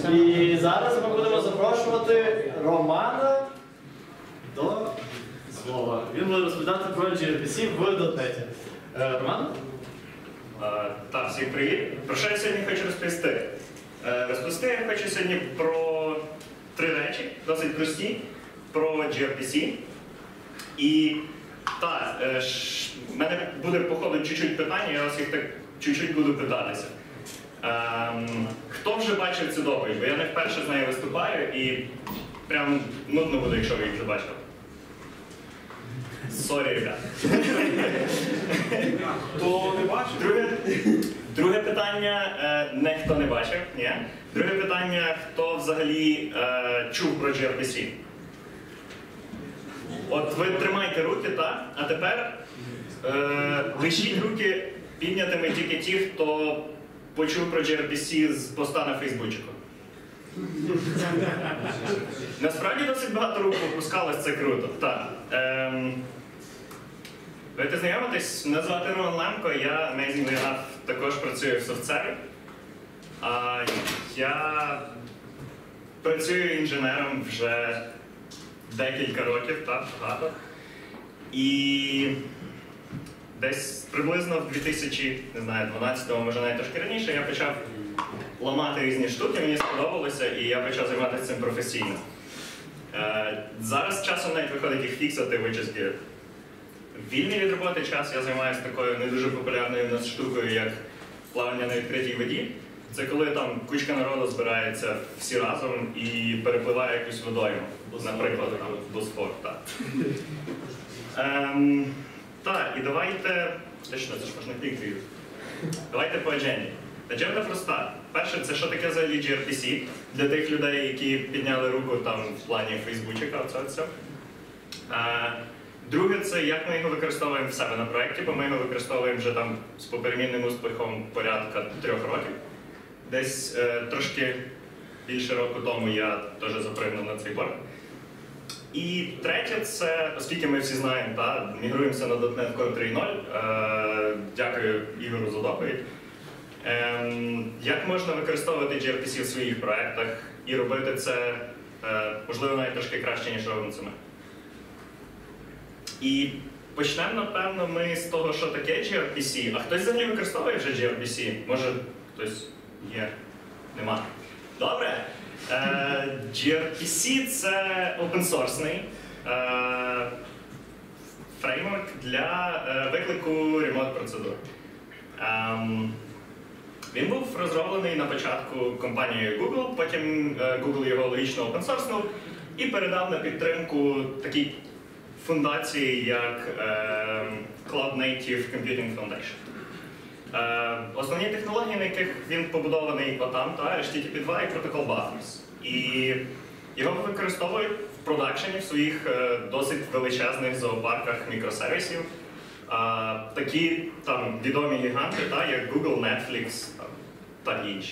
І зараз ми будемо запрошувати Романа до слова. Він буде розповідати про gRPC в .NET. Роман? Так, всім привіт. Про що я сьогодні хочу розповісти? Розповісти я хочу сьогодні про три речі, досить прості, про gRPC. І так, в мене буде, походу, чуть-чуть питання, я вас їх так чуть-чуть буду питатися. Хто вже бачив цю доповідь? Бо я не вперше з нею виступаю і прям нудно буде, якщо ви їх вже бачили. Сорі, ребят. Хто не бачив? Друге питання, не хто не бачив, ні. Друге питання, хто взагалі чув про gRPC? От ви тримайте руки, так? А тепер лишіть руки піднятими тільки ті, хто почув про gRPC з поста на Фейсбучику. Насправді досить багато рук опускалось, це круто. Так. Давайте знайомитись. Мене звати Роман Лемко, я Amazingly Enough також працюю в софтсерві. Я працюю інженером вже декілька років, так, багато. І десь приблизно в 2012-му, може навіть трошки раніше, я почав ламати різні штуки, мені сподобалося, і я почав займатися цим професійно. Зараз часом навіть виходить їх фіксати, вичистки. Вільний від роботи час я займаюся такою не дуже популярною в нас штукою, як плавання на відкритій воді. Це коли там кучка народу збирається всі разом і перепливає якусь водойму. Наприклад, там, Босфор. Так, і давайте... Це ж можна клікати. Давайте по адженді. Адженда проста. Перше, це що таке взагалі gRPC, для тих людей, які підняли руку там в плані Фейсбучика, оце все. Друге, це як ми його використовуємо в себе на проєкті, бо ми його використовуємо вже там з поперемінним успіхом порядка 3 років. Десь трошки більше року тому я теж запригнув на цей борт. І третє, це, оскільки ми всі знаємо, мігруємося на .NET Core 3.0, дякую Ігору за доповідь. Як можна використовувати gRPC в своїх проєктах і робити це, можливо, навіть трошки краще, ніж робимо це ми. І почнемо, напевно, ми з того, що таке gRPC. А хтось взагалі використовує вже gRPC? Може, хтось є? Нема. Добре. gRPC – це open-sourceний фреймворк для виклику ремонт-процедур. Він був розроблений на початку компанією Google, потім Google його логічно open-sourcenув і передав на підтримку такій фундації, як Cloud Native Computing Foundation. Основні технології, на яких він побудований отам, HTTP 2 і Protocol Buffers. І його використовують в продакшені в своїх досить величезних зоопарках мікросервісів. Такі там відомі гіганти, як Google, Netflix та інші.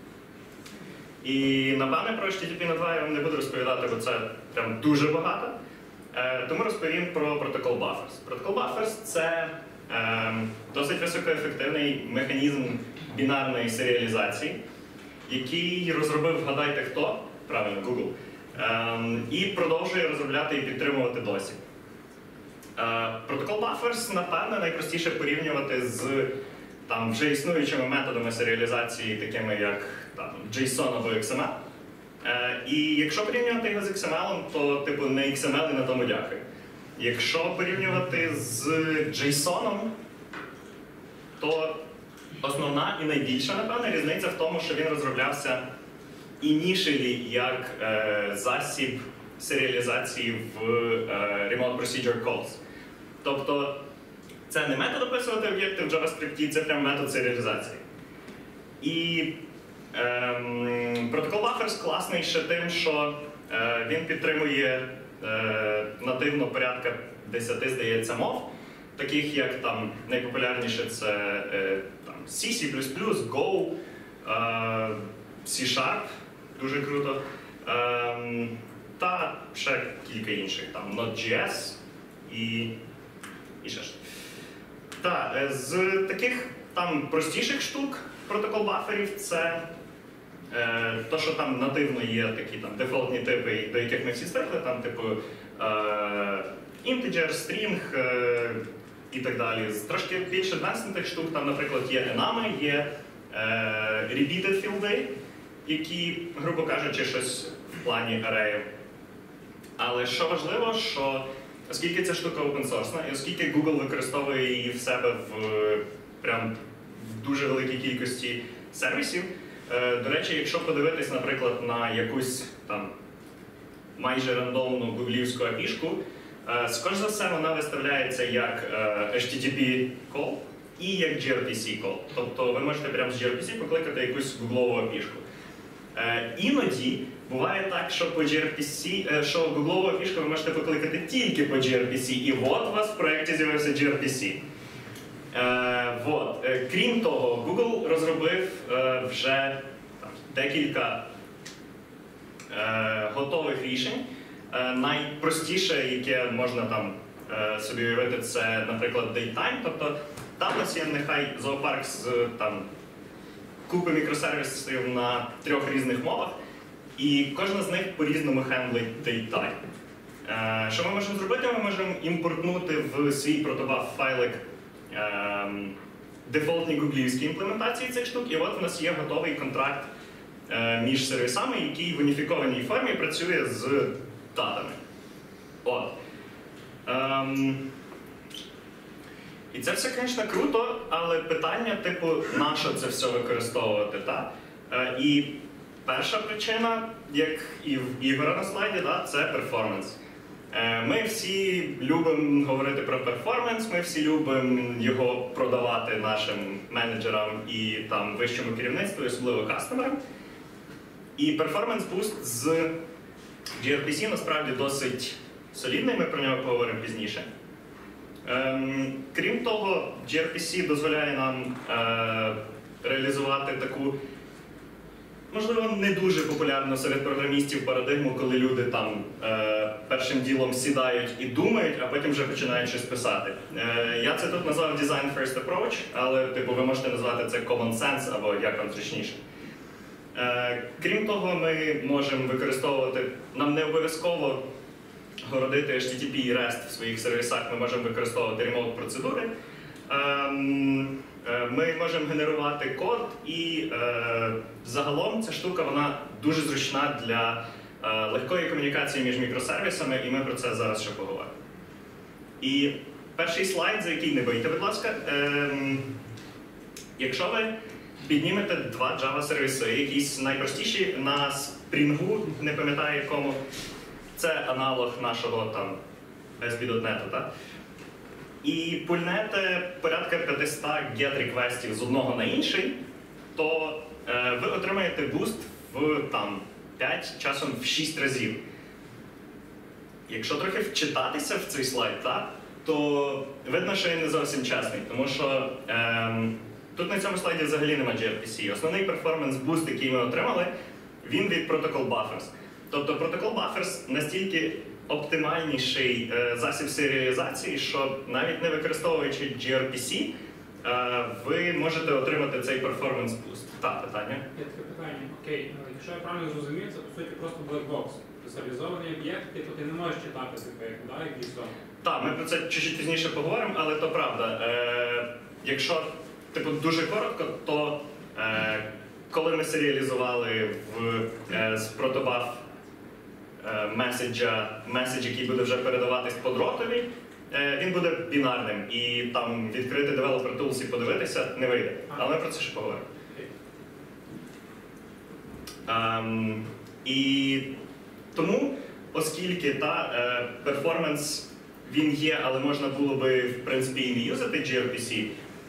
І напевне про HTTP 2 я вам не буду розповідати, бо це прям дуже багато. Тому розповім про Protocol Buffers. Protocol Buffers – це досить високоефективний механізм бінарної серіалізації, який розробив, вгадайте хто? Правильно, Google. І продовжує розробляти і підтримувати досі. Protocol Buffers, напевно, найпростіше порівнювати з вже існуючими методами серіалізації, такими як JSON або XML. І якщо порівнювати його з XML, то типу не XML і на тому дякую. Якщо порівнювати з JSON, то основна і найбільша, напевно, різниця в тому, що він розроблявся initially як засіб серіалізації в Remote Procedure Calls. Тобто це не метод описувати об'єкти в JavaScript, це прям метод серіалізації. І Protocol Buffers класний ще тим, що він підтримує нативно порядка 10, здається, мов, таких як там найпопулярніше це C, C++, Go, C#, дуже круто, та ще кілька інших, там Node.js і ще щось. З таких там простіших штук протокол баферів це То, що там нативно є такі там дефолтні типи, до яких ми всі звикли, там типу integer, string і так далі. З трошки більш адванснутих штук, там, наприклад, є ename, є repeated fields, які, грубо кажучи, щось в плані ареїв. Але що важливо, що оскільки ця штука open-source, і оскільки Google використовує її в себе в прям дуже великій кількості сервісів, до речі, якщо подивитись, наприклад, на якусь там майже рандомну гуглівську API-шку, скоріш за все вона виставляється як HTTP call і як gRPC call. Тобто ви можете прямо з gRPC покликати якусь гуглову API-шку. Іноді буває так, що по gRPC, що гуглову API-шку ви можете покликати тільки по gRPC, і от у вас в проєкті з'явився gRPC. Крім того, Google розробив вже декілька готових рішень. Найпростіше, яке можна там собі уявити, це, наприклад, DateTime. Тобто там у нас є нехай зоопарк з там купи мікросервісів на 3 різних мовах, і кожна з них по-різному хендлить DateTime. Що ми можемо зробити? Ми можемо імпортнути в свій протобаф файлик дефолтні гуглівські імплементації цих штук, і от у нас є готовий контракт між сервісами, який в уніфікованій формі працює з датами. І це все, звісно, круто, але питання, типу, на що це все використовувати, та? І перша причина, як і в Ігора на слайді, це перформанс. Ми всі любимо говорити про перформанс, ми всі любимо його продавати нашим менеджерам і там вищому керівництву, особливо кастомерам. І перформанс-буст з gRPC насправді досить солідний, ми про нього поговоримо пізніше. Крім того, gRPC дозволяє нам реалізувати таку, можливо, не дуже популярну серед програмістів парадигму, коли люди там першим ділом сідають і думають, а потім вже починають щось писати. Я це тут назвав Design First Approach, але типу, ви можете назвати це Common Sense або як вам зручніше. Крім того, ми можемо використовувати, нам не обов'язково городити HTTP і REST в своїх сервісах, ми можемо використовувати ремоут-процедури. Ми можемо генерувати код, і загалом ця штука вона дуже зручна для легкої комунікації між мікросервісами, і ми про це зараз ще поговоримо. І перший слайд, за який не бийте, будь ласка. Якщо ви піднімете 2 Java-сервіси, якісь найпростіші на Spring, не пам'ятаю якому, це аналог нашого там SB.NET, так? І пульнете порядка 500 GET-реквестів з одного на інший, то ви отримаєте буст в там 5, часом в 6 разів. Якщо трохи вчитатися в цей слайд, то видно, що він не зовсім чесний, тому що тут на цьому слайді взагалі немає gRPC. Основний перформанс-буст, який ми отримали, він від Protocol Buffers. Тобто Protocol Buffers настільки оптимальніший засіб серіалізації, що навіть не використовуючи gRPC, ви можете отримати цей перформанс-буст. Так, питання? Є таке питання. Окей, якщо я правильно зрозумів, це по суті просто blackbox. Спеціалізований об'єкт, типу ти не можеш читати як JSON. Так, ми про це чуть-чуть пізніше поговоримо, але то правда. Якщо типу, дуже коротко, то коли ми серіалізували з протобаф меседж, який буде вже передаватись по дротові, він буде бінарним, і там відкрити Developer Tools і подивитися не вийде. Але ми про це ще поговоримо. І тому, оскільки перформанс він є, але можна було би в принципі і не юзати gRPC,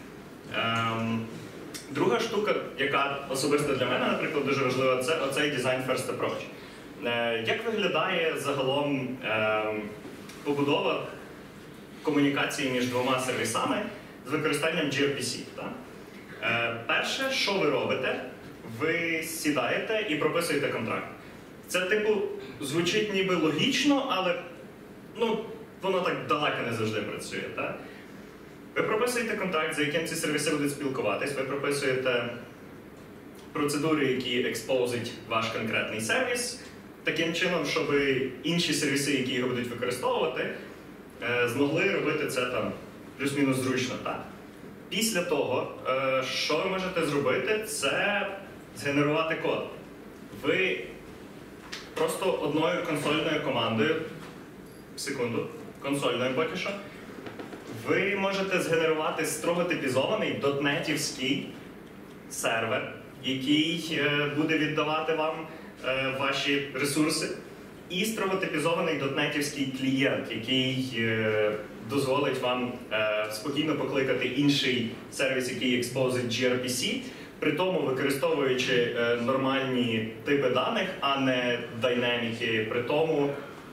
друга штука, яка особисто для мене, наприклад, дуже важлива, це оцей Design First Approach. Як виглядає загалом побудова комунікації між 2 сервісами з використанням gRPC? Перше, що ви робите, ви сідаєте і прописуєте контракт. Це, типу, звучить ніби логічно, але воно так далеко не завжди працює. Так? Ви прописуєте контракт, за яким ці сервіси будуть спілкуватись, ви прописуєте процедури, які експозить ваш конкретний сервіс, таким чином, щоб інші сервіси, які його будуть використовувати, змогли робити це там плюс-мінус зручно. Так? Після того, що ви можете зробити, це згенерувати код. Ви просто одною консольною командою, консольною поки що, ви можете згенерувати строго типізований дотнетівський сервер, який буде віддавати вам ваші ресурси, і строготипізований дотнетівський клієнт, який дозволить вам спокійно покликати інший сервіс, який експозить gRPC, при тому використовуючи нормальні типи даних, а не динаміки. При тому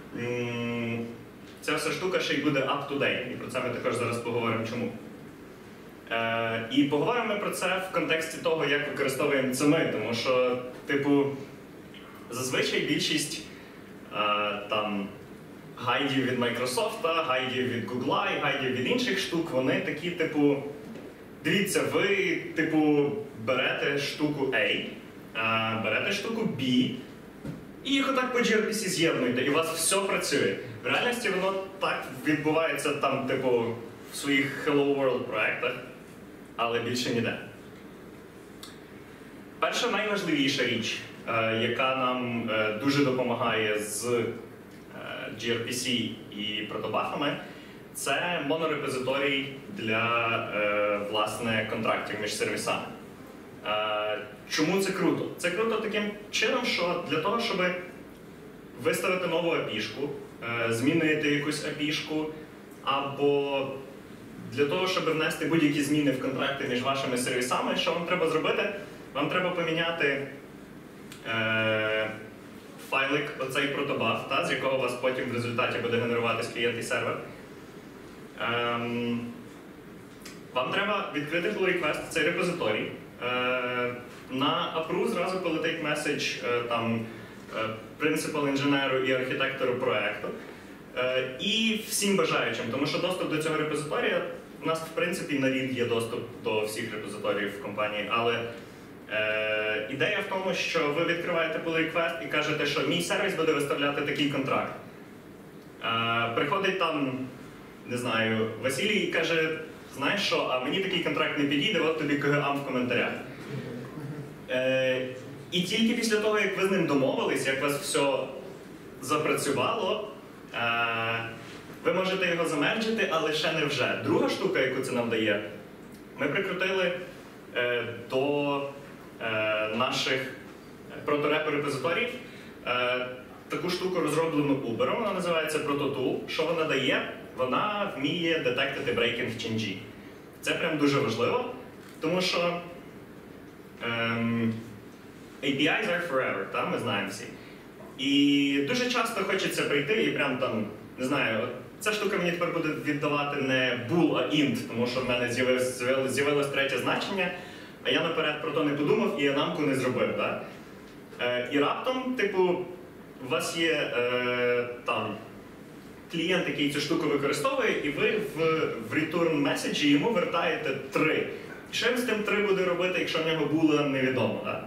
ця вся штука ще й буде up-to-date, і про це ми також зараз поговоримо чому. І поговоримо ми про це в контексті того, як використовуємо це ми, тому що, типу, зазвичай більшість там гайдів від Microsoft, гайдів від Google і гайдів від інших штук, вони такі, типу, дивіться, ви, типу, берете штуку A, берете штуку B, і їх отак по gRPC з'єднуєте, і у вас все працює. В реальності воно так відбувається там, типу, в своїх Hello World проєктах, але більше ніде. Перша найважливіша річ, яка нам дуже допомагає з gRPC і протобафами, це монорепозиторій для, власне, контрактів між сервісами. Чому це круто? Це круто таким чином, що для того, щоб виставити нову API-шку, змінити якусь API-шку, або для того, щоб внести будь-які зміни в контракти між вашими сервісами, що вам треба зробити? Вам треба поміняти файлик, оцей протобаф, з якого у вас потім в результаті буде генеруватись клієнт і сервер. Вам треба відкрити pull request в цей репозиторій. На approve зразу полетить меседж там принципал інженеру і архітектору проєкту. І всім бажаючим, тому що доступ до цього репозиторія, у нас в принципі на рід є доступ до всіх репозиторіїв в компанії, але ідея в тому, що ви відкриваєте pull request і кажете, що мій сервіс буде виставляти такий контракт. Приходить там, не знаю, Василій і каже, знаєш що, а мені такий контракт не підійде, от тобі КГАМ в коментарях. І тільки після того, як ви з ним домовились, як у вас все запрацювало, ви можете його замерджити, але ще не вже. Друга штука, яку це нам дає, ми прикрутили до наших проторепо-репозиторіїв таку штуку, розроблену Uber, вона називається ProtoTool. Що вона дає? Вона вміє детектити breaking change. Це прям дуже важливо, тому що APIs are forever, та? Ми знаємо всі. І дуже часто хочеться прийти і прям там, не знаю, ця штука мені тепер буде віддавати не bool, а int, тому що в мене з'явилось третє значення, а я наперед про то не подумав і анамку не зробив. Да? І раптом, типу, у вас є там клієнт, який цю штуку використовує, і ви в return меседжі йому вертаєте 3. Що він з тим 3 буде робити, якщо в нього було невідомо. Да?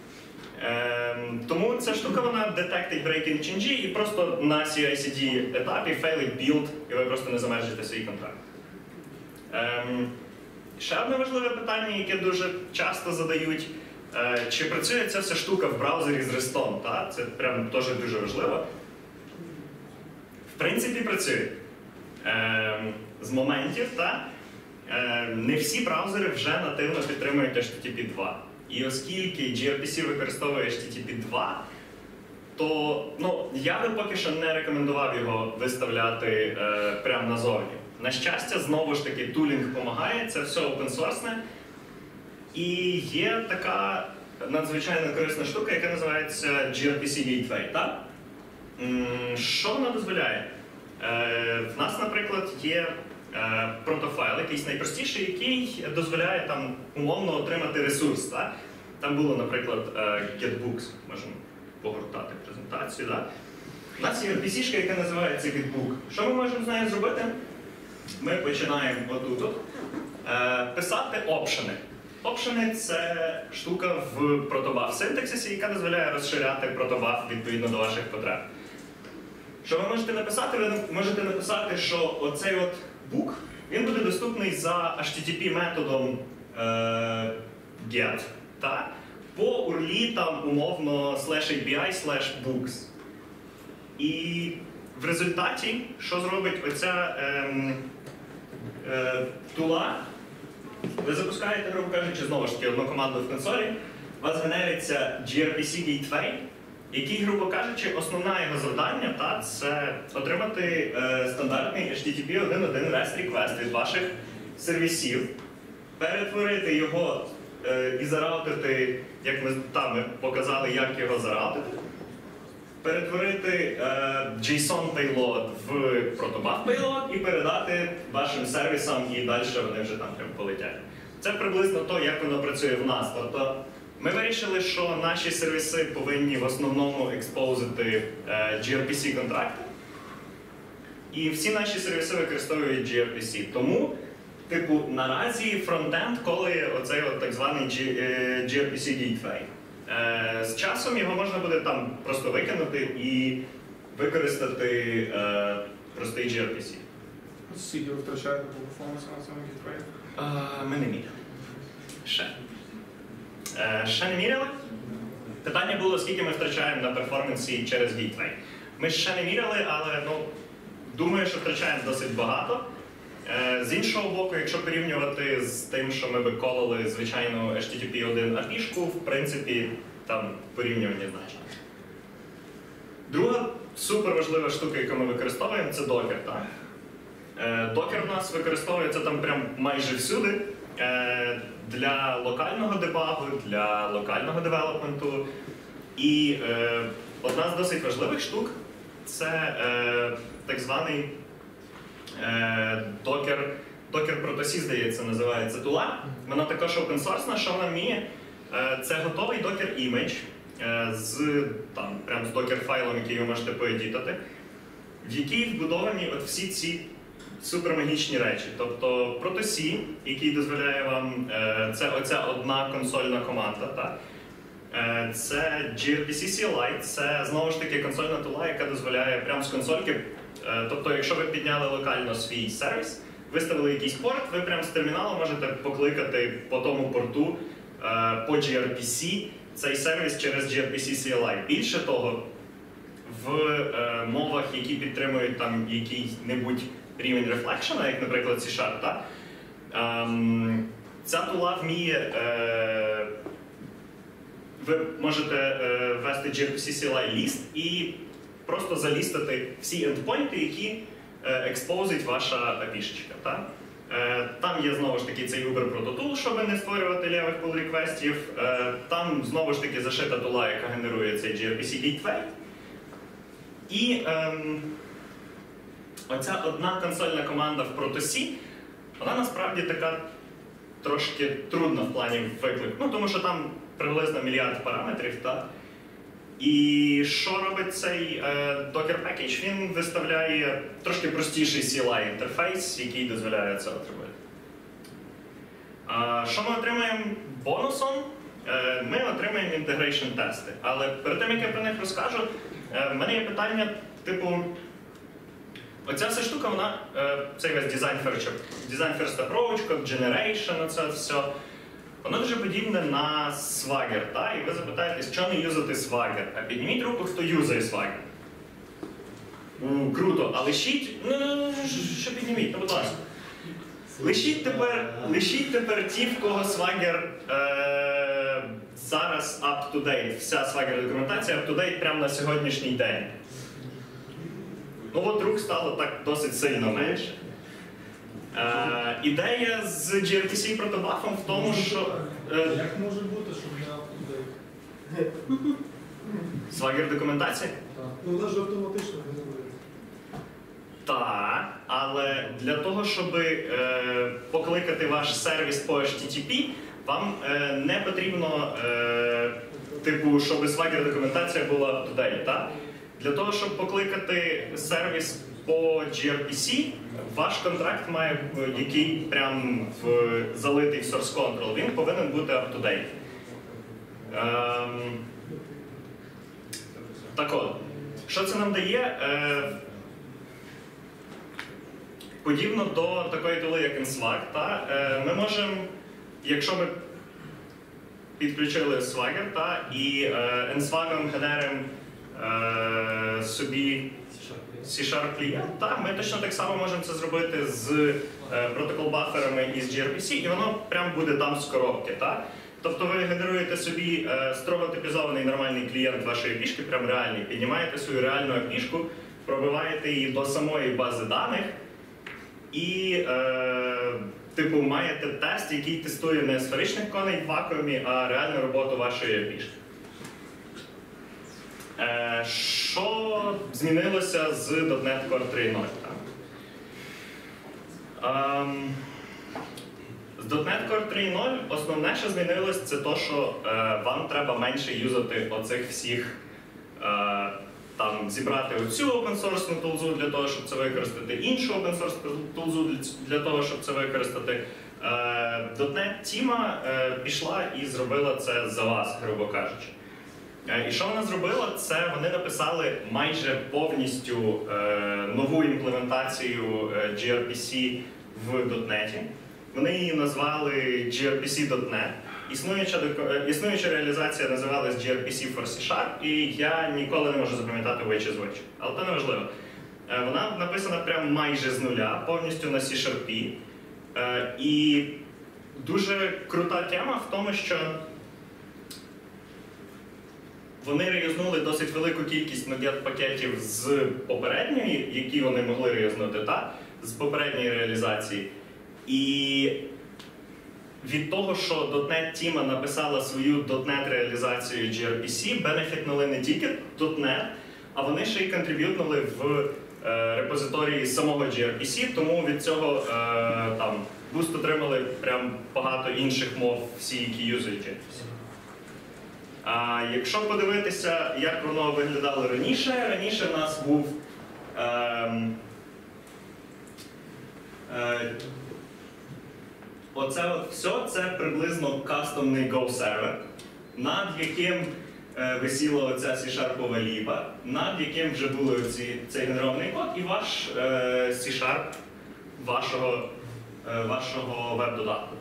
Тому ця штука, вона детектить breaking change і просто на CI/CD етапі фейлить build, і ви просто не замержите свій контракт. Ще одне важливе питання, яке дуже часто задають, чи працює ця вся штука в браузері з REST? Та? Це прям теж дуже важливо. В принципі, працює. З моментів, та? Не всі браузери вже нативно підтримують HTTP 2. І оскільки gRPC використовує HTTP 2, то я би поки що не рекомендував його виставляти прямо назовні. На щастя, знову ж таки, тулінг допомагає, це все open-source. І є така надзвичайно корисна штука, яка називається gRPC Gateway. Так? Що вона дозволяє? В нас, наприклад, є протофайл, якийсь найпростіший, який дозволяє там умовно отримати ресурс. Так? Там було, наприклад, getBooks, можемо погортати презентацію. Так? У нас є RPC-шка, яка називається getBook. Що ми можемо з нею зробити? Ми починаємо отут писати опшени. Option – це штука в Protobuf синтаксисі, яка дозволяє розширяти Protobuf відповідно до ваших потреб. Що ви можете написати? Ви можете написати, що оцей от book, він буде доступний за HTTP методом get, та, по URL там умовно /API/books. І в результаті, що зробить оця тула, ви запускаєте, грубо кажучи, знову ж таки одну команду в консолі, у вас генериться gRPC Gateway, який, грубо кажучи, основне його завдання, та, це отримати стандартний HTTP 1.1 REST request від ваших сервісів, перетворити його і зараутити, як ми там показали, як його зараутити, перетворити JSON payload в Protobuf payload і передати вашим сервісам, і далі вони вже там прям полетять. Це приблизно то, як воно працює в нас. Тобто ми вирішили, що наші сервіси повинні в основному експозити gRPC-контракти, і всі наші сервіси використовують gRPC. Тому, типу, наразі фронтенд колає оцей от так званий gRPC Gateway. З часом його можна буде там просто викинути і використати простий gRPC. Скільки ви втрачаєте по перформансу на цьому гітвеї? Ми не міряли. Ще не міряли? Питання було, скільки ми втрачаємо на перформансі через Gateway. Ми ще не міряли, але думаю, що втрачаємо досить багато. З іншого боку, якщо порівнювати з тим, що ми би кололи звичайну HTTP 1 API-шку, в принципі, там порівнювання значно. Друга суперважлива штука, яку ми використовуємо, це Docker. Docker у нас використовується там прям майже всюди. Для локального дебагу, для локального девелопменту. І одна з досить важливих штук це так званий Docker Protosy, здається, називається тула. Вона також open-source, що вона вміє. Це готовий Docker image прям з Docker-файлом, який ви можете поедітати, в який вбудовані от всі ці супермагічні речі. Тобто Protosy, який дозволяє вам, це оця одна консольна команда, та? Це gRPC CLI, це знову ж таки консольна тула, яка дозволяє прямо з консольки, тобто якщо ви підняли локально свій сервіс, виставили якийсь порт, ви прямо з терміналу можете покликати по тому порту по gRPC цей сервіс через gRPC CLI. Більше того, в мовах, які підтримують там який-небудь рівень рефлекшена, як, наприклад, C#, ця тула вміє, ви можете ввести gRPC CLI ліст і просто залістити всі ендпойнти, які експозить ваша API-шечка. Там є, знову ж таки, цей Uber Prototool, щоб не створювати левих pull-реквестів. Там, знову ж таки, зашита тула, яка генерує цей gRPC Gateway. І оця одна консольна команда в Protosy, вона насправді така трошки трудна в плані виклику. Тому що там приблизно 1 мільярд параметрів. І що робить цей Docker Package? Він виставляє трошки простіший CLI-інтерфейс, який дозволяє це отримати. Що ми отримаємо бонусом? Ми отримаємо інтегрейшн-тести. Але перед тим, як я про них розкажу, в мене є питання, типу, оця вся штука, вона, цей весь design first approach, code generation, оце все, воно дуже подібне на Swagger, та? І ви запитаєтесь, що не юзати Swagger? А підніміть руку, хто юзає Swagger. Круто, а лишіть, що підніміть, будь ласка. Лишіть тепер ті, в кого Swagger зараз up-to-date, вся Swagger документація up-to-date прямо на сьогоднішній день. От рук стало так досить сильно менше. Ідея з gRPC Protobuf в тому, що... Як може бути, щоб не up-to-date? Swagger документація? Так. Вона ж автоматично генерує. Так, але для того, щоб покликати ваш сервіс по HTTP, вам не потрібно, щоб Swagger документація була up-to-date. Для того, щоб покликати сервіс по gRPC ваш контракт має, який прям залитий в source control, він повинен бути up-to-date. Так от, що це нам дає? Подібно до такої тули, як Nswag, ми можемо, якщо ми підключили Swagger і Nswag генеримо собі C# клієнт, ми точно так само можемо це зробити з протокол-баферами із gRPC, і воно прям буде там з коробки. Тобто ви генеруєте собі строго типізований нормальний клієнт вашої API-шки, прям реальний, піднімаєте свою реальну API-шку, пробиваєте її до самої бази даних і типу маєте тест, який тестує не сферичних коней в вакуумі, а реальну роботу вашої API-шки. Що змінилося з .NET Core 3.0? З .NET Core 3.0 основне, що змінилось, це те, що вам треба менше юзати оцих всіх, зібрати оцю open-source тулзу для того, щоб це використати, іншу open-source тулзу для того, щоб це використати. .NET Тіма пішла і зробила це за вас, грубо кажучи. І що вона зробила? Це вони написали майже повністю нову імплементацію gRPC в .NET. Вони її назвали gRPC.NET. Існуюча реалізація називалась gRPC for C#, і я ніколи не можу запам'ятати which is which. Але це не важливо. Вона написана прям майже з нуля, повністю на C#. І дуже крута тема в тому, що вони реюзнули досить велику кількість NuGet-пакетів з попередньої, які вони могли реюзнути, з попередньої реалізації. І від того, що .NET Тіма написала свою .NET реалізацію gRPC, бенефітнули не тільки .NET, а вони ще й контриб'ютнули в репозиторії самого gRPC, тому від цього буст отримали прям багато інших мов, всі, які юзають gRPC. Якщо подивитися, як воно виглядало раніше в нас був оце от все, це приблизно кастомний Go-сервер, над яким висіла оця C# ліпа, над яким вже були цей генерований код і ваш C# вашого веб-додатку.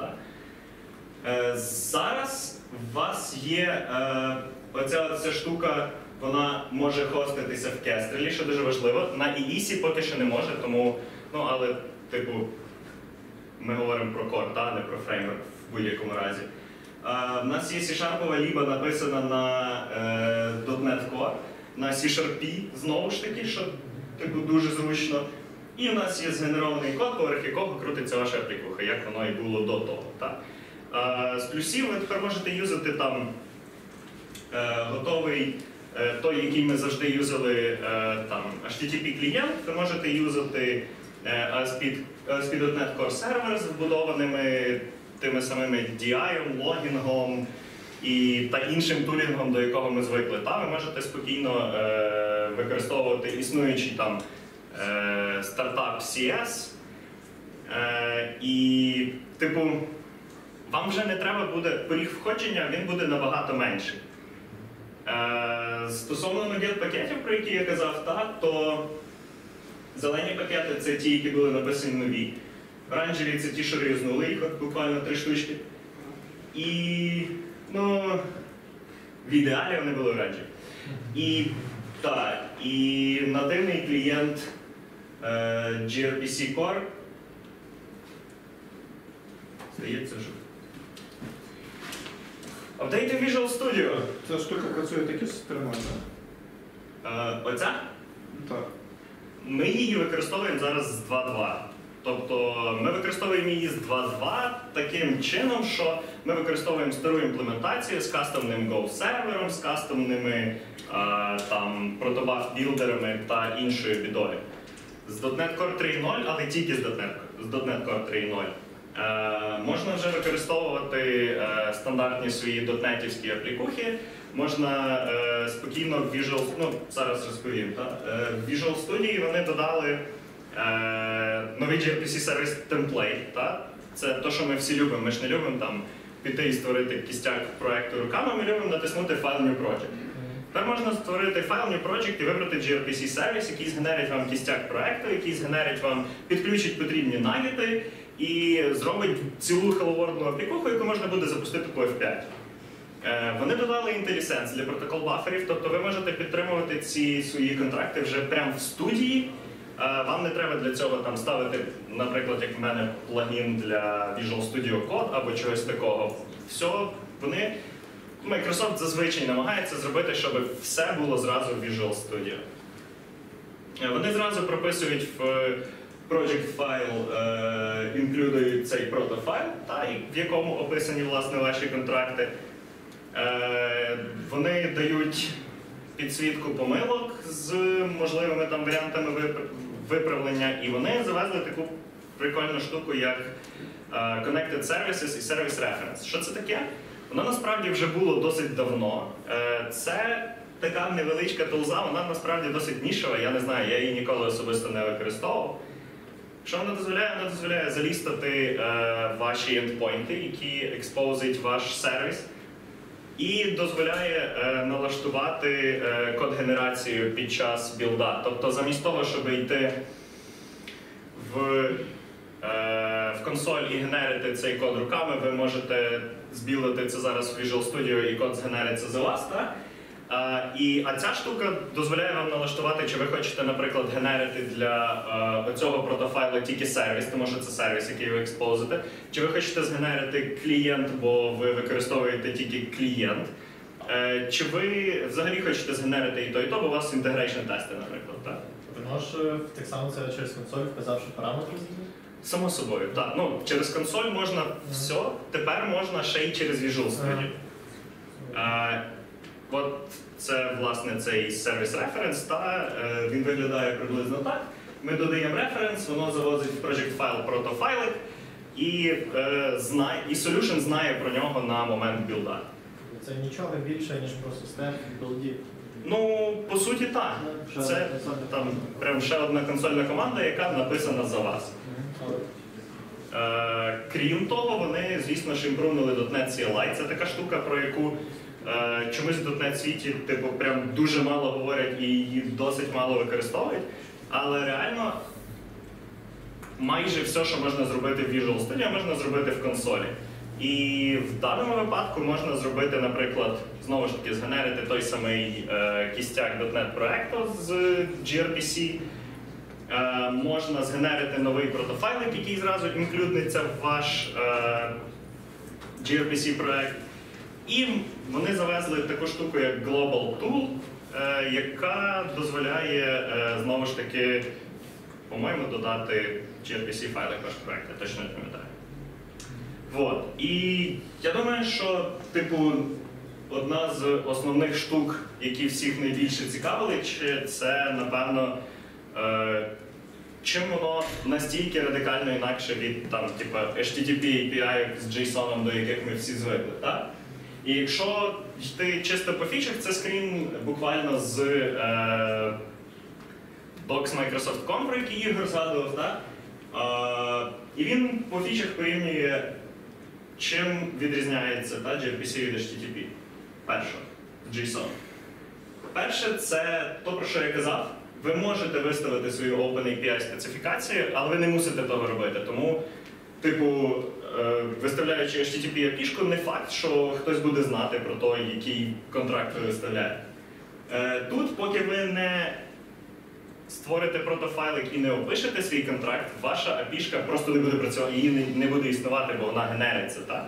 Зараз у вас є оця штука, вона може хоститися в Kestrel, що дуже важливо. На EEC поки що не може, тому, але, типу, ми говоримо про Core, не про фреймворк в будь-якому разі. У нас є C# ліба написана на .NET Core, на C#, знову ж таки, що типу, дуже зручно. І у нас є згенерований код, поверх якого крутиться ваша аплікуха, як воно і було до того. З плюсів ви тепер можете юзати там готовий, той, який ми завжди юзали, HTTP-клієнт, ви можете юзати ASP.NET Core Server з вбудованими тими самими DI, логінгом та іншим тулінгом, до якого ми звикли. Ви можете спокійно використовувати існуючий там стартап CS, і, типу, вам вже не треба буде, поріг входження, він буде набагато менший. Стосовно NuGet-пакетів, про які я казав, то зелені пакети – це ті, які були написані нові. Оранжеві – це ті, що реюзнули їх, буквально 3 штучки. І, в ідеалі вони були оранжеві. І нативний клієнт gRPC Core, здається, що Update Visual Studio. Ця штука працює такі з 3.0, так? Оця? Так. Ми її використовуємо зараз з 2.2. Тобто ми використовуємо її з 2.2 таким чином, що ми використовуємо стару імплементацію з кастомним Go-сервером, з кастомними протобаф-білдерами та іншою бідою. З .NET Core 3.0, але тільки з .NET Core 3.0. Можна вже використовувати стандартні свої дотнетівські аплікухи, можна спокійно в Visual, ну, зараз розповім, в Visual Studio вони додали новий gRPC сервіс template. Це те, що ми всі любимо. Ми ж не любимо там піти і створити кістяк проекту руками, ми любимо натиснути File New Project. Тепер можна створити File New Project і вибрати gRPC сервіс, який згенерить вам кістяк проекту, який згенерить вам, підключить потрібні нагіти і зробить цілу Hello World аплікуху, яку можна буде запустити по F5. Вони додали IntelliSense для протокол-баферів, тобто ви можете підтримувати ці свої контракти вже прямо в студії. Вам не треба для цього там ставити, наприклад, як в мене, плагін для Visual Studio Code або чогось такого. Все, вони, Microsoft зазвичай намагається зробити, щоб все було зразу в Visual Studio. Вони зразу прописують в project file, інклюдують цей протофайл, в якому описані, власне, ваші контракти. Вони дають підсвітку помилок з можливими там варіантами виправлення, і вони завезли таку прикольну штуку, як Connected Services і Service Reference. Що це таке? Воно насправді вже було досить давно. Це така невеличка тулза, вона насправді досить нішева, я не знаю, я її ніколи особисто не використовував. Що вона дозволяє? Вона дозволяє залістити ваші ендпойнти, які експозить ваш сервіс, і дозволяє налаштувати код-генерацію під час білда. Тобто замість того, щоб йти в консоль і генерити цей код руками, ви можете збілити це зараз в Visual Studio і код згенериться за вас. А ця штука дозволяє вам налаштувати, чи ви хочете, наприклад, генерити для цього протофайлу тільки сервіс, тому що це сервіс, який ви експозите, чи ви хочете згенерити клієнт, бо ви використовуєте тільки клієнт, чи ви взагалі хочете згенерити і то, бо у вас інтегрейшн тести, наприклад. Так? Ти можеш так само це через консоль, вказавши параметри? Само собою, так. Ну, через консоль можна все, тепер можна ще й через Visual Studio. От це, власне, цей сервіс reference, він виглядає приблизно так. Ми додаємо reference, воно завозить в project file протофайлик, і solution знає про нього на момент білда. Це нічого більше, ніж просто степ в білді. Ну, по суті, так. Це там прям ще одна консольна команда, яка написана за вас. Крім того, вони, звісно ж, імпрувнули .NET CLI. Це така штука, про яку чомусь в .NET світі типу, прям дуже мало говорять і її досить мало використовують. Але реально майже все, що можна зробити в Visual Studio, можна зробити в консолі. І в даному випадку можна зробити, наприклад, знову ж таки, згенерити той самий кістяк .NET проекту з gRPC. Можна згенерити новий протофайлик, який зразу інклюднеться в ваш gRPC проект. І вони завезли таку штуку, як Global Tool, яка дозволяє, знову ж таки, по-моєму, додати gRPC файлик ваш проект, я точно не пам'ятаю. Вот. І я думаю, що, типу, одна з основних штук, які всіх найбільше цікавили, це, напевно, чим воно настільки радикально інакше від там, типу, HTTP API з JSON, до яких ми всі звикли. Так? І якщо йти чисто по фічах, це скрін буквально з Docs Microsoft Conf, про який Ігор згадував. Так? І він по фічах порівнює, чим відрізняється gRPC від HTTP. Перше, JSON. Перше, це то, про що я казав. Ви можете виставити свою OpenAPI специфікацію, але ви не мусите того робити. Тому, типу, виставляючи HTTP API-шку, не факт, що хтось буде знати про те, який контракт ви виставляєте. Тут, поки ви не створите протофайлик і не опишете свій контракт, ваша API-шка просто не буде працювати, її не буде існувати, бо вона генериться. Так?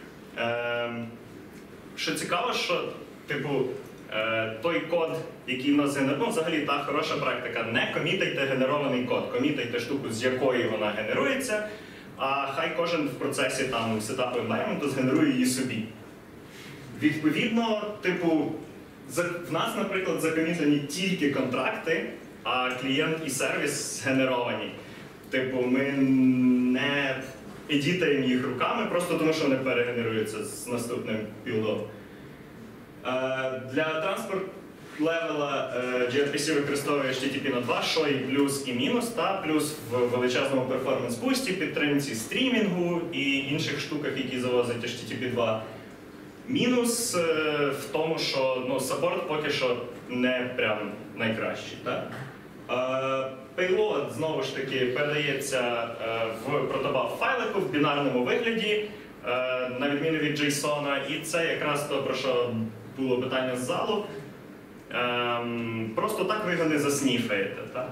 Що цікаво, що, типу, той код, який в нас генерує, ну, взагалі та хороша практика, не комітайте генерований код, комітайте штуку, з якої вона генерується, а хай кожен в процесі там сетапу environment згенерує її собі. Відповідно, типу, в нас, наприклад, закомітані тільки контракти, а клієнт і сервіс згенеровані. Типу, ми не едітаємо їх руками, просто тому що вони перегенеруються з наступним білдом. Для транспорт левела gRPC використовує HTTP на 2, що і плюс, і мінус, та плюс в величезному перформанс-бусті, підтримці стрімінгу і інших штуках, які завозить HTTP 2. Мінус в тому, що саппорт поки що не прям найкращий. Так? Payload, знову ж таки, передається в протобаф файлику в бінарному вигляді, на відміну від JSON, і це якраз то, про що було питання з залу. Просто так ви його не засніфаєте. Так?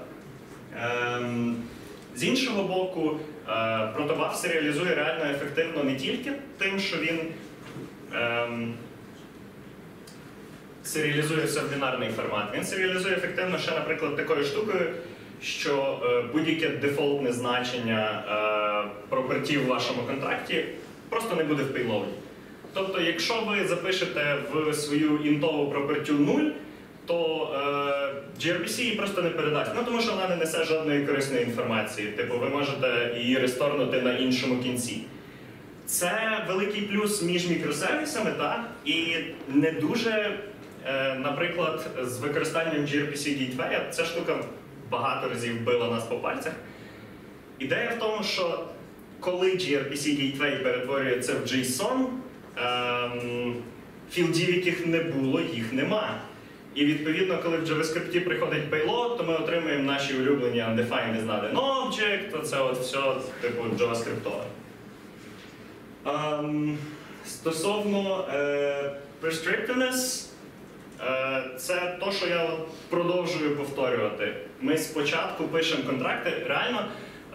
З іншого боку, протобаф серіалізує реально ефективно не тільки тим, що він серіалізує все в бінарний формат. Він серіалізує ефективно ще, наприклад, такою штукою, що будь-яке дефолтне значення пропертів в вашому контракті просто не буде в пейлоуді. Тобто, якщо ви запишете в свою інтову пропертю 0, то gRPC її просто не передасть. Тому що вона не несе жодної корисної інформації. Типу, ви можете її ресторнути на іншому кінці. Це великий плюс між мікросервісами, так? І не дуже, наприклад, з використанням gRPC Gateway, ця штука багато разів била нас по пальцях. Ідея в тому, що коли gRPC Gateway перетворюється в JSON, філдів, яких не було, їх нема. І відповідно, коли в JavaScript приходить payload, то ми отримуємо наші улюблені undefined is not an object, це от все типу JavaScript. Стосовно restrictiveness, це те, що я продовжую повторювати. Ми спочатку пишемо контракти, реально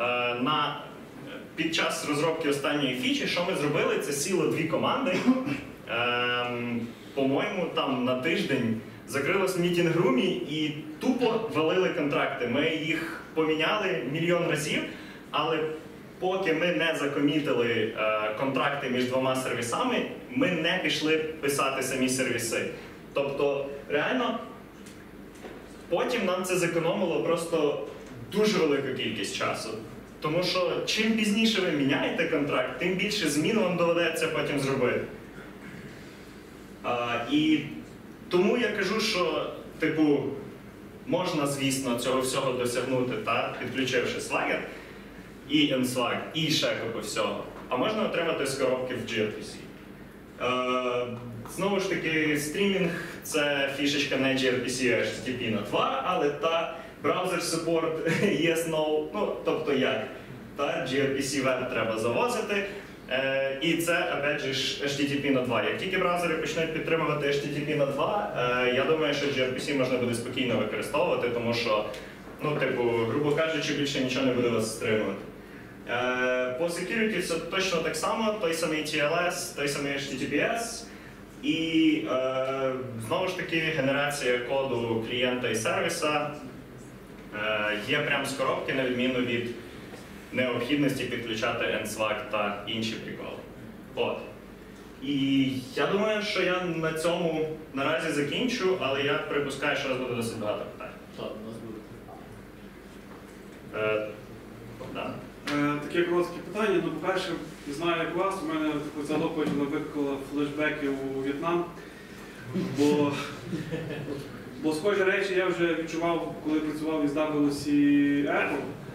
під час розробки останньої фічі, що ми зробили, це сіло 2 команди. По-моєму, там на тиждень закрилось в мітінг-румі і тупо валили контракти. Ми їх поміняли мільйон разів, але поки ми не закомітили контракти між 2 сервісами, ми не пішли писати самі сервіси. Тобто, реально, потім нам це зекономило просто дуже велику кількість часу. Тому що чим пізніше ви міняєте контракт, тим більше змін вам доведеться потім зробити. І тому я кажу, що, типу, можна, звісно, цього всього досягнути, підключивши Swagger і NSWAG, і ще купу всього. А можна отримати з коробки в gRPC. Знову ж таки, стрімінг – це фішечка не gRPC, а HTTP на 2, але браузер support yes, no, тобто як. gRPC Web треба завозити. І це, опять же, HTTP на 2. Як тільки браузери почнуть підтримувати HTTP на 2, я думаю, що gRPC можна буде спокійно використовувати, тому що, грубо кажучи, більше нічого не буде вас стримувати. По security все точно так само, той самий TLS, той самий HTTPS. І, знову ж таки, генерація коду клієнта і сервіса є прямо з коробки, на відміну від необхідності підключати NSWAG та інші приколи. От. І я думаю, що я на цьому наразі закінчу, але я припускаю, що у нас буде досить багато питань. Так, у нас буде. Таке коротке питання. По-перше, не знаю, як вас, у мене ця доповідь викликала флешбеки у В'єтнам. Бо схожі речі я вже відчував, коли працював із WC Apple.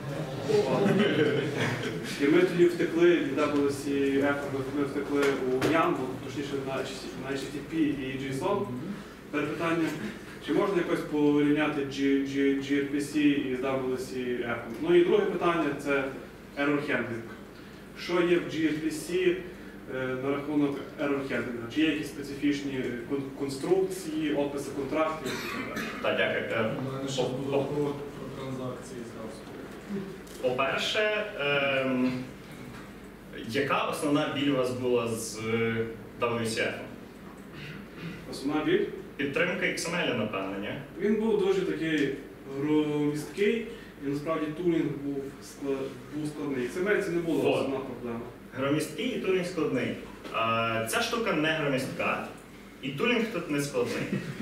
І ми тоді втекли від WC Apple, ми втекли у Ямбу, точніше на HTTP і JSON. Тепер питання, чи можна якось порівняти gRPC із WC Apple? І друге питання – це error handling. Що є в gRPC на рахунок error handling? Чи є якісь специфічні конструкції, описи контрактів? Так, дякую. У мене ще було про транзакції зразу. По-перше, яка основна біль у вас була з WCF? Основна біль? Підтримка XML, напевно, ні? Він був дуже такий громісткий, і насправді тулінг був складний. XML це не була основна проблема. Громісткий і тулінг складний. Ця штука не громістка, і тулінг тут не складний.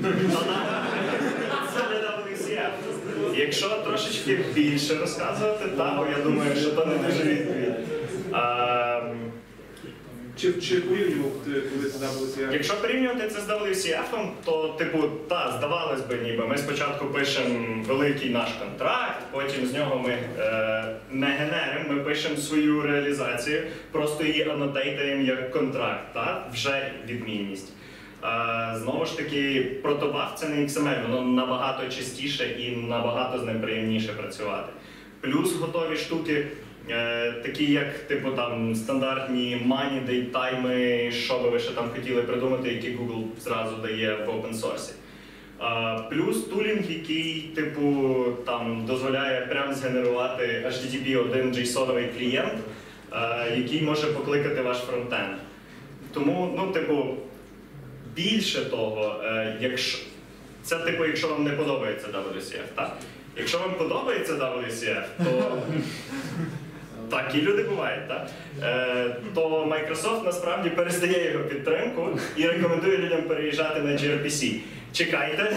Це не WCF. Якщо трошечки більше розказувати, бо я думаю, що то не дуже відповідь. Чи порівнював ти колись WCF? Якщо порівнювати це з WCF, то, типу, здавалось би, ніби ми спочатку пишемо великий наш контракт, потім з нього ми не генеримо, ми пишемо свою реалізацію, просто її анотейтуємо як контракт, вже відмінність. Знову ж таки, протобаф це не XML, воно набагато чистіше і набагато з ним приємніше працювати. Плюс готові штуки, такі як типу там стандартні money, дейттайми, що би ви ще там хотіли придумати, які Google зразу дає в open source. Плюс тулінг, який типу там дозволяє прямо згенерувати HTTP-1 JSON-овий клієнт, який може покликати ваш фронтенд. Тому, ну, типу, більше того, якщо вам не подобається WCF, так? Якщо вам подобається WCF, то такі люди бувають, так? То Microsoft насправді перестає його підтримку і рекомендує людям переїжджати на gRPC. Чекайте,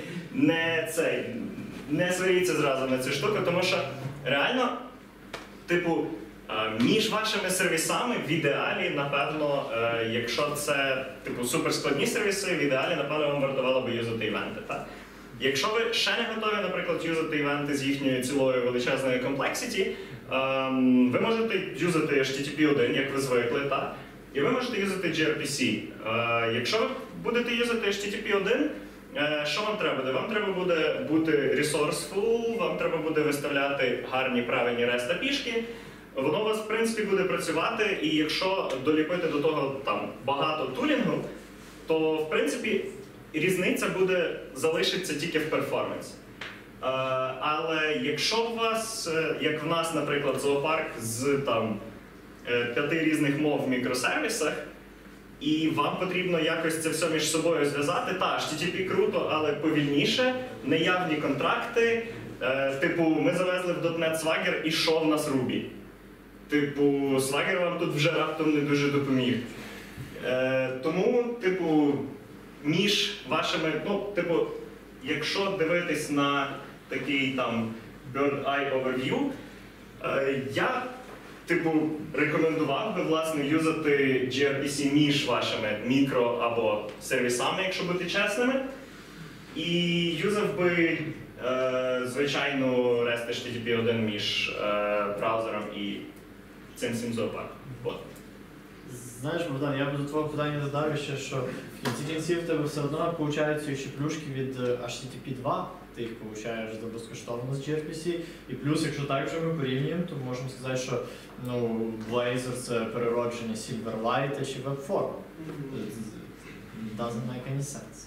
не сваріться зразу на цю штуку, тому що реально, типу, між вашими сервісами в ідеалі, напевно, якщо це типу суперскладні сервіси, в ідеалі, напевно, вам вартувало би юзати івенти. Так? Якщо ви ще не готові, наприклад, юзати івенти з їхньою цілою величезною complexity, ви можете юзати HTTP-1, як ви звикли, так? І ви можете юзати gRPC. Якщо ви будете юзати HTTP-1, що вам треба буде? Вам треба буде бути resourceful, вам треба буде виставляти гарні правильні REST API-шки. Воно у вас, в принципі, буде працювати, і якщо доліпити до того там багато тулінгу, то, в принципі, різниця залишиться тільки в перформансі. Але якщо у вас, як в нас, наприклад, зоопарк з там 5 різних мов в мікросервісах, і вам потрібно якось це все між собою зв'язати, HTTP круто, але повільніше, неявні контракти, типу, ми завезли в .NET Swagger, і що в нас Ruby? Типу, Swagger вам тут вже раптом не дуже допоміг. Тому, типу, між вашими, ну, типу, якщо дивитись на такий там bird eye overview, я, типу, рекомендував би, власне, юзати gRPC між вашими мікро або сервісами, якщо бути чесними, і юзав би, звичайно, REST HTTP-1 між браузером і цим зоопарком. Знаєш, Богдан, я б до твого питання додав ще, що в кінці кінців в тебе все одно получаються ще плюшки від HTTP 2, ти їх получаєш за безкоштовно з gRPC, і плюс, якщо так вже ми порівнюємо, то можемо сказати, що ну, Blazor – це переродження Silverlight чи WebForm. Doesn't make any sense.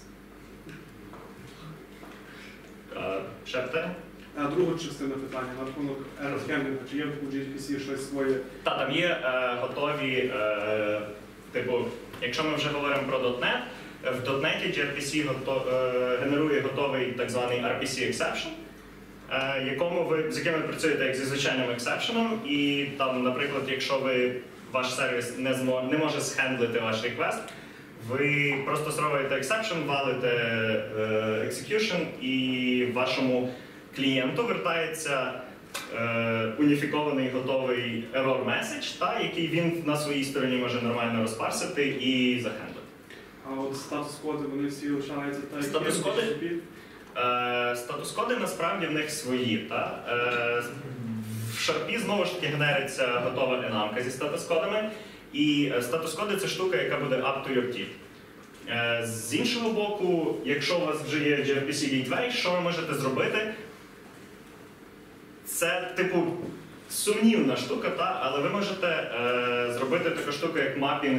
Ще питання? Друга частина питання, на рахунок RF-хемінга, чи є у gRPC щось своє? Так, там є готові, типу, якщо ми вже говоримо про .NET, в .NET gRPC генерує готовий так званий RPC exception, з яким ви працюєте як зі звичайним ексепшеном, і там, наприклад, якщо ваш сервіс не може схендлити ваш реквест, ви просто зробите exception, валите execution, і вашому клієнту вертається уніфікований готовий error message, який він на своїй стороні може нормально розпарсити і захендлити. А от статус-коди, вони всі лишаються так, як Статус-коди? GRPC? Статус-коди насправді в них свої. В Sharp знову ж таки генериться готова енамка зі статус-кодами, і статус-коди – це штука, яка буде up to your tip. З іншого боку, якщо у вас вже є gRPC Gateway, що ви можете зробити? Це, типу, сумнівна штука, але ви можете зробити таку штуку, як мапінг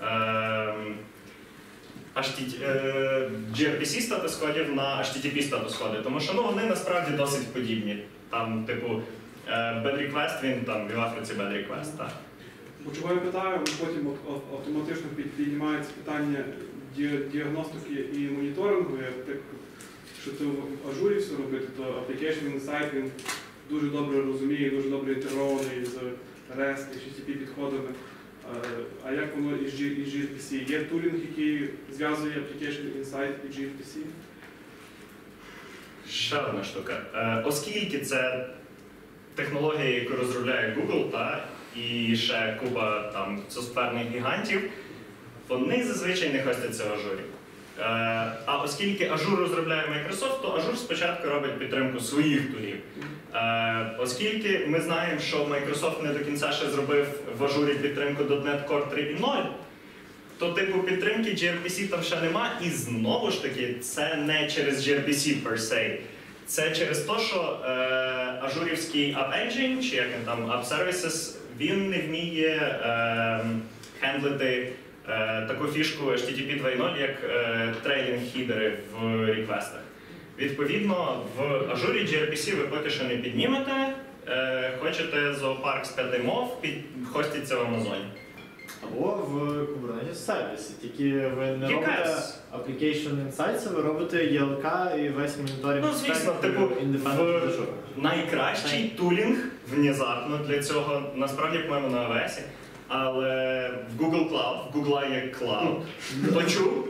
gRPC статус-кодів на HTTP статус-коди, тому що вони насправді досить подібні. Там, типу, bad request, він там в Африці bad request, так. Бо чого я питаю, потім автоматично піднімається питання діагностики і моніторингу, що ти в ажурі все робити, то Application Insight, він дуже добре розуміє, дуже добре інтегрований з REST і HTTP підходами. А як воно із gRPC? Є тулінг, який зв'язує Application Insight і gRPC? Ще одна штука. Оскільки це технологія, яку розробляє Google, і ще купа там софтверних гігантів, вони зазвичай не хостяться в Ажурі. А оскільки Ажур розробляє Microsoft, то Ажур спочатку робить підтримку своїх тулів. Оскільки ми знаємо, що Microsoft не до кінця ще зробив в Ажурі підтримку .NET Core 3.0, то типу підтримки gRPC там ще нема, і знову ж таки це не через gRPC per se. Це через те, що ажурівський App Engine, чи як він там, App Services, він не вміє хендлити таку фішку HTTP 2.0, як трейлінг-хідери в реквестах. Відповідно, в Ажурі gRPC ви поки що не піднімете, хочете зоопарк з 5 мов, хоститься в Амазоні. Або в Kubernetes сервісі, тільки ви не робите Application Insights, ви робите ELK і весь моніторинг. Ну, звісно, типу, найкращий тулінг внезапно для цього, насправді, по-моєму, на AWS, але в Google Cloud, в Google є Cloud. Хто чув?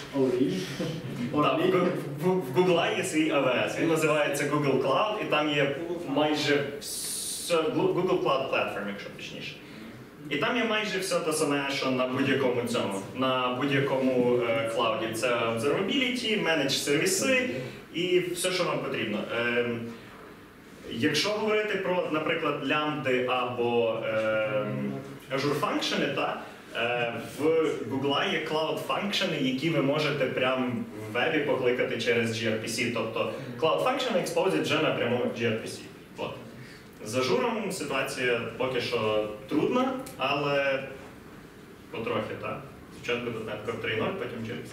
В Google є свій AWS, він називається Google Cloud, і там є майже все, Google Cloud Platform, якщо точніше. І там є майже все те саме, що на будь-якому цьому, на будь-якому клауді. Це observability, managed сервіси і все, що вам потрібно. Якщо говорити про, наприклад, лямбди або Azure Function, в Google є Cloud Function, які ви можете прямо в вебі покликати через gRPC. Тобто Cloud Function експозить вже напряму gRPC. От. З Ажуром ситуація поки що трудна, але потрохи, так. Спочатку .NET Core 3.0, потім gRPC.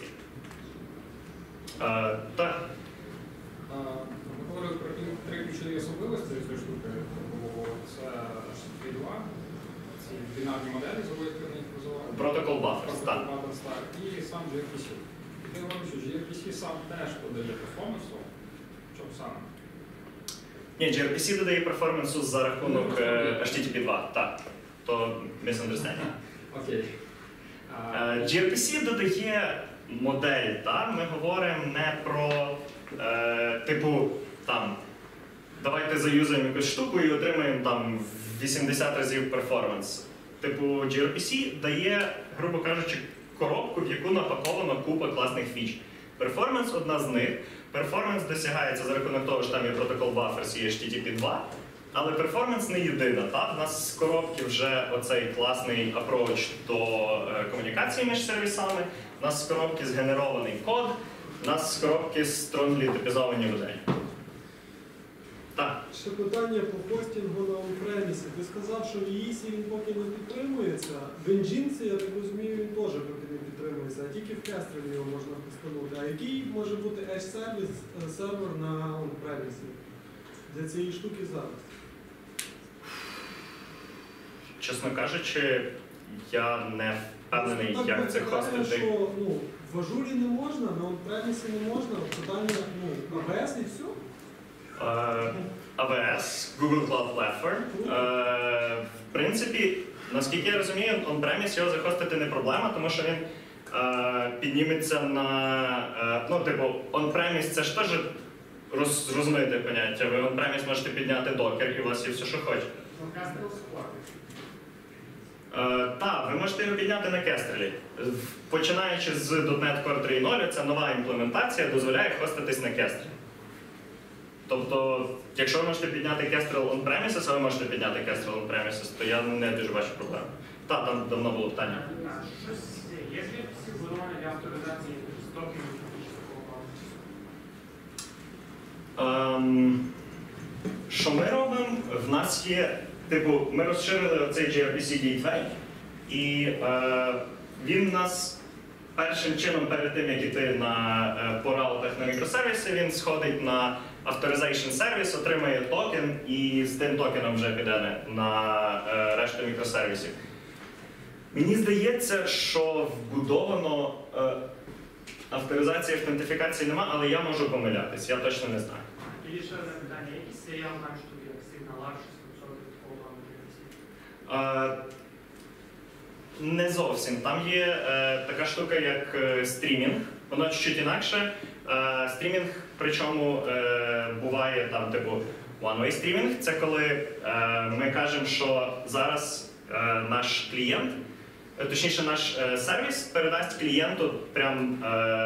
Так. Ми говорили про три ключові особливості цієї штуки. Це HTTP 2, ці бінарні моделі, які вони їх називають. Protocol buffers, так. І сам gRPC. Ти говориш, що gRPC сам теж подає перформансу. В чому саме? Ні, gRPC додає перформансу за рахунок HTTP 2, так. То misunderstanding. Окей. gRPC додає модель, так? Ми говоримо не про, типу, там, давайте заюзаємо якусь штуку і отримаємо там 80 разів перформанс. Типу, gRPC дає, грубо кажучи, коробку, в яку напаковано купа класних фіч. Перформанс – одна з них. Перформанс досягається за рахунок того, що там є Protocol Buffers і HTTP 2, але перформанс не єдина. Так? У нас з коробки вже оцей класний approach до комунікації між сервісами, у нас з коробки згенерований код, у нас з коробки стронглі типізовані моделі. Так. Ще питання по хостінгу на on-премісі. Ти сказав, що в EEC він поки не підтримується. В Nginx, я так розумію, він теж поки не підтримується, а тільки в Kestrel його можна встановити. А який може бути Edge сервер на on-премісі для цієї штуки зараз? Чесно кажучи, я не впевнений, як це хостити. Що, в Ажурі не можна, на on-премісі не можна, питання, AWS і все? AWS, Google Cloud Platform. В принципі, наскільки я розумію, on-premise його захостити не проблема, тому що він підніметься на... Ну, типу, on-premise це ж теж розмите поняття. Ви on-premise можете підняти докер і у вас є все, що хочете. Так, ви можете його підняти на Kestrel. Починаючи з .NET Core 3.0, ця нова імплементація дозволяє хоститись на Kestrel. Тобто, якщо ви можете підняти Kestrel on-premises, а ви можете підняти Kestrel on-premises, то я не дуже бачу проблем. Так, там давно було питання. Є всі зонування для авторизації стоків? Що ми робимо? В нас є, типу, ми розширили оцей gRPC Gateway, і він у нас першим чином, перед тим, як іти по раутах на мікросервіси, він сходить на Authorization Service, отримає токен і з тим токеном вже піде на решту мікросервісів. Мені здається, що вбудовано авторизації, автентифікації нема, але я можу помилятись, я точно не знаю. І ще одне питання, якісь серіал там штуки, сигнал R600 Не зовсім. Там є така штука, як стрімінг. Воно чуть-чуть інакше. Стрімінг, причому буває там, типу, one-way стрімінг. Це коли ми кажемо, що зараз наш клієнт, точніше наш сервіс передасть клієнту прям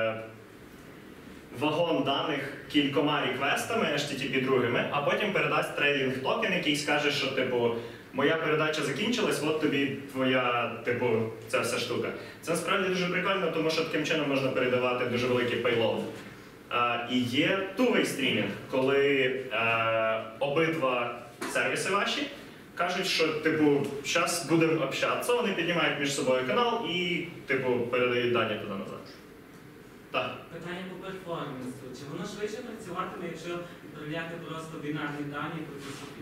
вагон даних кількома реквестами HTTP другими, а потім передасть трейдинг токен, який скаже, що типу моя передача закінчилась, от тобі твоя, типу, ця вся штука. Це насправді дуже прикольно, тому що таким чином можна передавати дуже великий пейлоуд. І є two-way стрімінг, коли обидва сервіси ваші кажуть, що типу, зараз будемо общатися, вони піднімають між собою канал і типу, передають дані туди назад. Так. Питання по перформансу. Чи воно швидше працюватиме, якщо відправляти просто бінарні дані по TCP?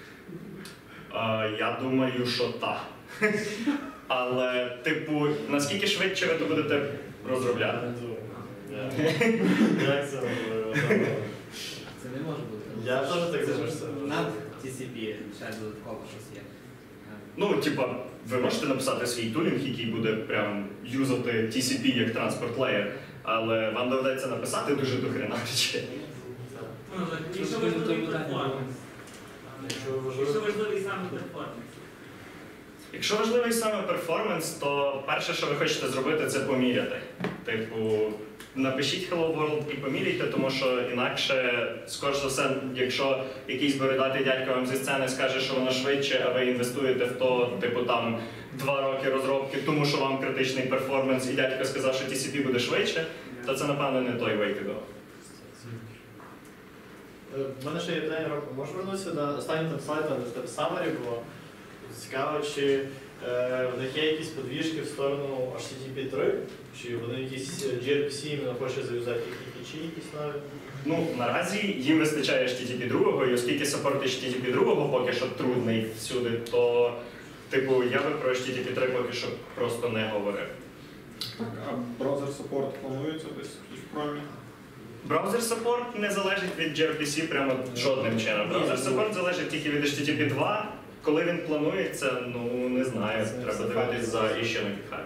Я думаю, що так. Але, типу, наскільки швидше ви то будете розробляти? Як це можливо? Це не може бути. Я теж так думаю, що це Над TCP ще додатково щось є. Ну, типа, ви можете написати свій тулінг, який буде прям юзати TCP як транспорт леєр, але вам доведеться написати дуже дохрена речей. Якщо важливий перформанс. Якщо важливий саме перформанс. Якщо важливий саме перформанс, то перше, що ви хочете зробити, це поміряти. Типу, напишіть Hello World і поміряйте, тому що інакше, скоріш за все, якщо якийсь бородатий дядько вам зі сцени скаже, що воно швидше, а ви інвестуєте в то, типу там 2 роки розробки, тому що вам критичний перформанс, і дядько сказав, що TCP буде швидше, то це, напевно, не той way to go. В мене ще є питання, Роб, можеш вернутися до останнього слайду, де в тебе summary було? Цікаво, чи в них є якісь подвіжки в сторону HTTP 3? Чи вони якісь gRPC іменно хочуть зав'язати їхні фічі якісь нові? Ну, наразі їм вистачає HTTP 2, і оскільки саппорт HTTP 2 поки що трудний всюди, то, типу, я би про HTTP 3 поки що просто не говорив. Так, а браузер саппорт планується десь в Chrome? Браузер саппорт не залежить від gRPC прямо жодним чином. Браузер саппорт залежить тільки від HTTP 2. Коли він планується, ну не знаю, треба дивитись за іще на GitHub.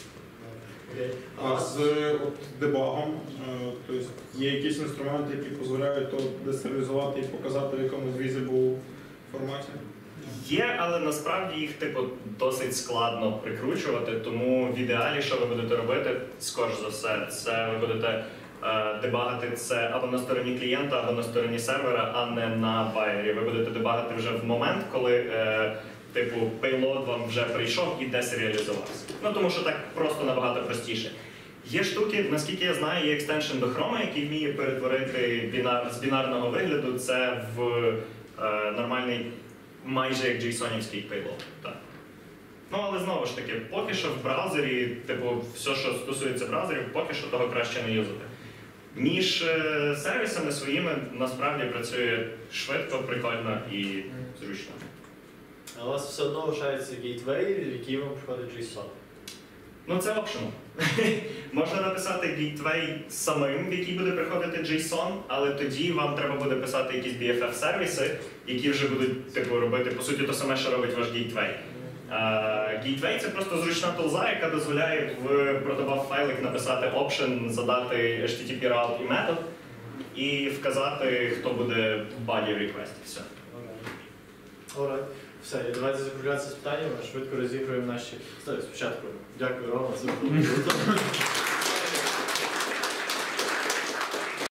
А з дебагом, тобто є якісь інструменти, які дозволяють то десервізувати і показати в якомусь visible форматі? Є, але насправді їх типу досить складно прикручувати, тому в ідеалі, що ви будете робити, скоріш за все, це ви будете дебагати це або на стороні клієнта, або на стороні сервера, а не на байері. Ви будете дебагати вже в момент, коли типу payload вам вже прийшов і десеріалізувався. Ну тому що так просто набагато простіше. Є штуки, наскільки я знаю, є екстеншн до Chrome, який вміє перетворити з бінарного вигляду це в нормальний, майже як JSON-івський payload. Так. Ну, але знову ж таки, поки що в браузері, типу, все, що стосується браузерів, поки що того краще не юзати. Між сервісами своїми насправді працює швидко, прикольно і зручно. А у вас все одно лишається гейтвей, в який вам приходить JSON. Ну, це optional. Можна написати гейтвей самим, в який буде приходити JSON, але тоді вам треба буде писати якісь BFF-сервіси, які вже будуть типу, робити, по суті, те саме, що робить ваш гейтвей. Гейтвей – це просто зручна тулза, яка дозволяє в протобаф-файлик написати option, задати HTTP route і метод, і вказати, хто буде в body request. Все. Alright. Все, і давайте закруглятися з питаннями, швидко розігруємо наші... Спочатку, дякую, Рома, це було круто.